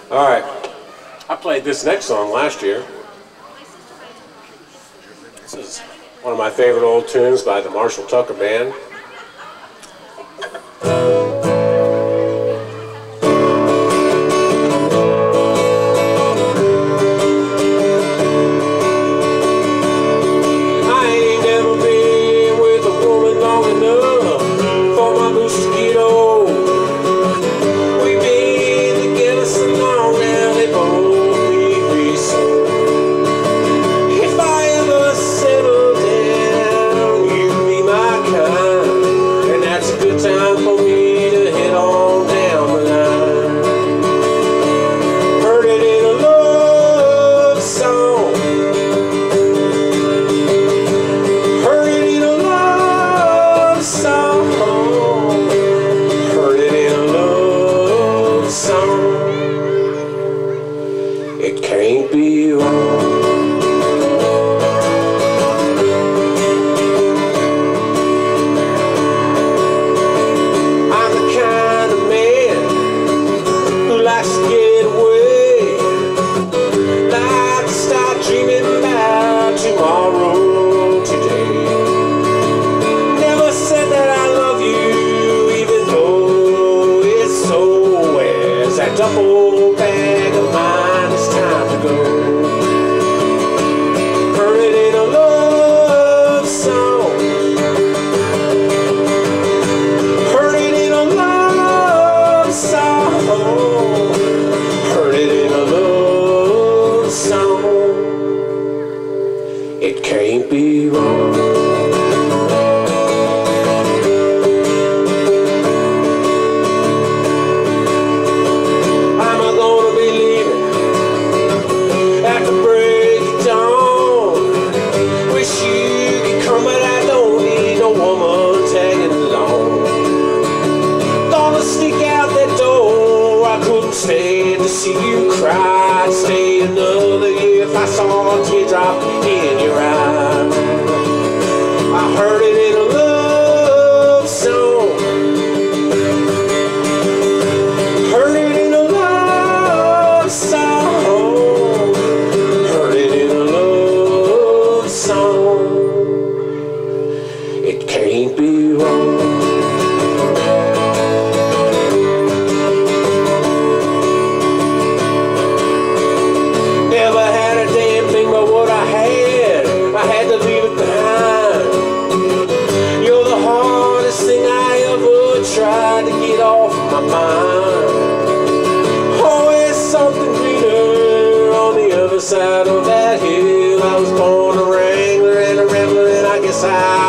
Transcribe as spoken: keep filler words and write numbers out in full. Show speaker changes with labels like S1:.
S1: All right. I played this next song last year. This is one of my favorite old tunes by the Marshall Tucker Band. Double bag of mine, it's time to go. Heard it in a love song. Heard it in a love song. Heard it in a love song. It can't be wrong. Stay to see you cry, stay another year if I saw a teardrop in your eye. I heard it in a love song. Heard it in a love song. Heard it in a love song. It can't be wrong. Tried to get off my mind. Always something greener on the other side of that hill. I was born a wrangler and a rambler, and I guess I